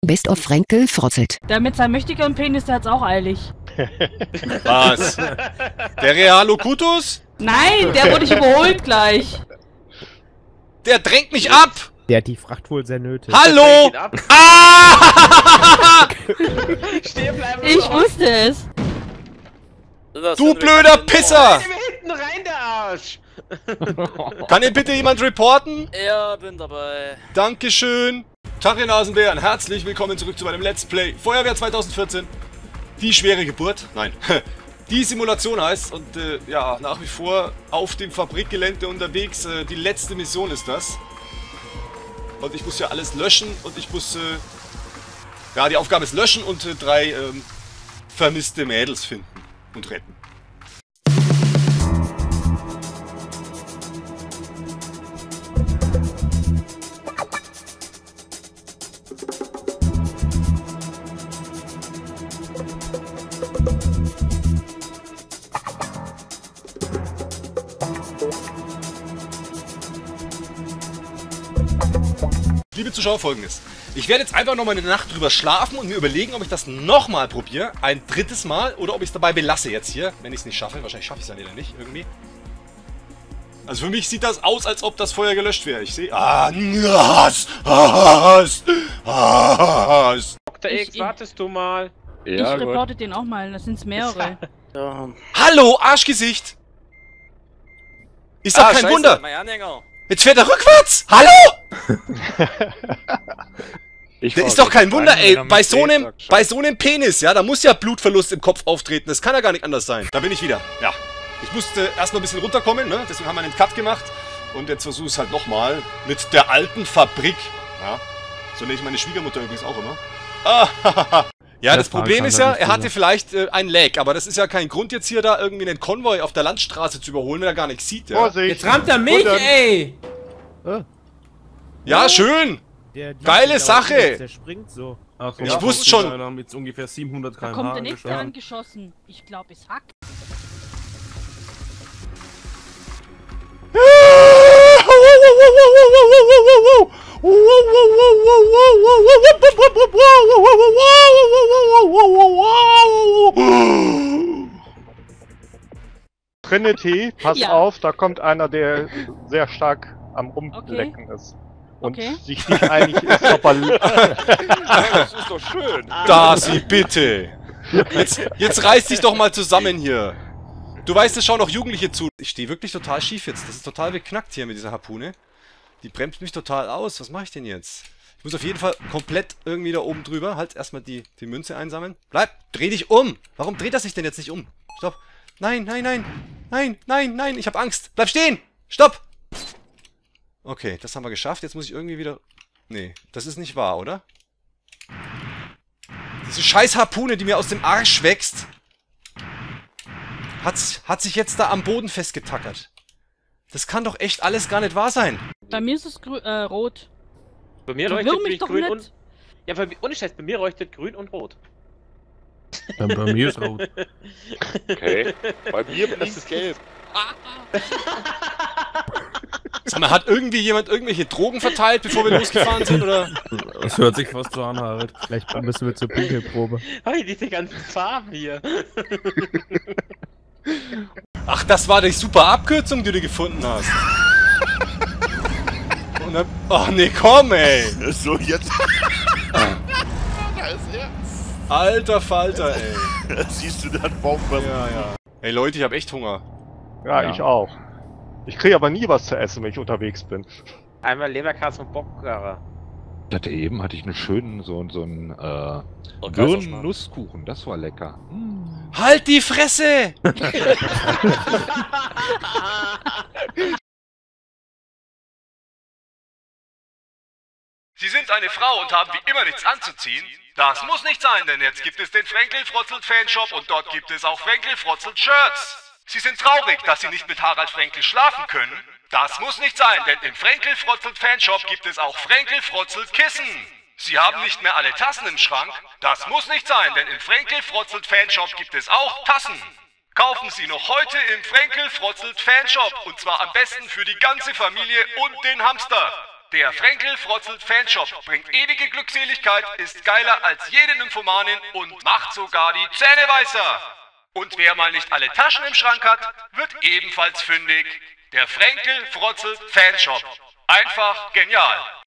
Best of Frenkel frotzelt. Der mit seinem mächtigen Penis, der hat's auch eilig. Was? Der Realocutus? Nein, der wurde ich überholt gleich. Der drängt mich ab! Der hat die Fracht wohl sehr nötig. Hallo! Ah! Stehen bleiben. Ich wusste es. Du blöder Pisser! Hinten rein, der Arsch! Kann hier bitte jemand reporten? Ja, bin dabei. Dankeschön. Tag, ihr Nasenbären. Herzlich willkommen zurück zu meinem Let's Play Feuerwehr 2014. Die schwere Geburt. Nein. Die Simulation heißt und ja, nach wie vor auf dem Fabrikgelände unterwegs. Die letzte Mission ist das. Und ich muss ja alles löschen und ich muss... ja, die Aufgabe ist löschen und 3 vermisste Mädels finden und retten. Liebe Zuschauer, Folgendes. Ich werde jetzt einfach nochmal eine Nacht drüber schlafen und mir überlegen, ob ich das nochmal probiere. Ein drittes Mal oder ob ich es dabei belasse jetzt hier. Wenn ich es nicht schaffe. Wahrscheinlich schaffe ich es ja wieder nicht irgendwie. Also für mich sieht das aus, als ob das Feuer gelöscht wäre. Ich sehe... Dr. X, wartest du mal. Ja, ich reporte den auch mal, das sind mehrere. Ja. Hallo, Arschgesicht! Ist doch kein Wunder! Mein Anhänger. Jetzt fährt er rückwärts! Hallo! Der ist doch kein Wunder, ey. Bei so einem Penis, ja, da muss ja Blutverlust im Kopf auftreten. Das kann ja gar nicht anders sein. Da bin ich wieder. Ja. Ich musste erstmal ein bisschen runterkommen, ne? Deswegen haben wir einen Cut gemacht. Und jetzt versuche ich es halt nochmal mit der alten Fabrik. Ja. So nenne ich meine Schwiegermutter übrigens auch immer. Ja, das Problem ist ja, er hatte vielleicht ein Lag, aber das ist ja kein Grund jetzt hier da irgendwie einen Konvoi auf der Landstraße zu überholen, wenn er gar nichts sieht, ja. Vorsicht. Jetzt rammt er mich, ey! Ja, schön! Geile Sache! Der springt so. Ach, Ich wusste schon. Wir haben jetzt ungefähr 700 km/h. Da kommt der nächste angeschossen. Ich glaube, es hackt. Trinity, pass Ja. auf, da kommt einer, der sehr stark am Rumlecken ist. Und Okay. sich nicht einig ist, ob er... Das ist doch schön. Darcy, bitte! Jetzt reiß dich doch mal zusammen hier! Du weißt, es schauen auch Jugendliche zu. Ich stehe wirklich total schief jetzt. Das ist total beknackt hier mit dieser Harpune. Die bremst mich total aus. Was mache ich denn jetzt? Ich muss auf jeden Fall komplett irgendwie da oben drüber. Halt, erstmal die Münze einsammeln. Bleib! Dreh dich um! Warum dreht er sich denn jetzt nicht um? Stopp! Nein, nein, nein! Nein, nein, nein! Ich hab Angst! Bleib stehen! Stopp! Okay, das haben wir geschafft. Jetzt muss ich irgendwie wieder... Nee, das ist nicht wahr, oder? Diese scheiß Harpune, die mir aus dem Arsch wächst, hat sich jetzt da am Boden festgetackert. Das kann doch echt alles gar nicht wahr sein. Bei mir ist es rot. Bei mir Verwirr leuchtet mich nämlich doch grün nicht. und... Ja, ohne Scheiß, bei mir leuchtet grün und rot. Bei mir ist rot. Okay. Bei mir blinkt es gelb. Sag mal, hat irgendwie jemand irgendwelche Drogen verteilt, bevor wir losgefahren sind, oder? Das hört sich fast so an, Harald. Vielleicht müssen wir zur Pinkelprobe. Hey, diese ganzen Farben hier. Ach, das war die super Abkürzung, die du gefunden hast. Und dann, ach nee, komm, ey. So, jetzt. Da ist er. Alter Falter, ey. Siehst du dann Baumwurm? Ja, ja. Ey, Leute, ich hab echt Hunger. Ja, ich auch. Ich kriege aber nie was zu essen, wenn ich unterwegs bin. Einmal Leberkäse und Bockkarre. Eben hatte ich einen schönen, so einen Oh, Birnen-Nusskuchen, das war lecker. Halt die Fresse! Sie sind eine Frau und haben wie immer nichts anzuziehen? Das muss nicht sein, denn jetzt gibt es den Frenkel-Frotzelt-Fanshop und dort gibt es auch Frenkel-Frotzelt-Shirts. Sie sind traurig, dass Sie nicht mit Harald Frenkel schlafen können? Das muss nicht sein, denn im Frenkel-Frotzelt-Fanshop gibt es auch Frenkel-Frotzelt-Kissen. Sie haben nicht mehr alle Tassen im Schrank? Das muss nicht sein, denn im Frenkel-Frotzelt-Fanshop gibt es auch Tassen. Kaufen Sie noch heute im Frenkel-Frotzelt-Fanshop und zwar am besten für die ganze Familie und den Hamster. Der Frenkel-Frotzelt-Fanshop bringt ewige Glückseligkeit, ist geiler als jede Nymphomanin und macht sogar die Zähne weißer. Und wer mal nicht alle Taschen im Schrank hat, wird ebenfalls fündig. Der Frenkel-Frotzelt-Fanshop. Einfach genial.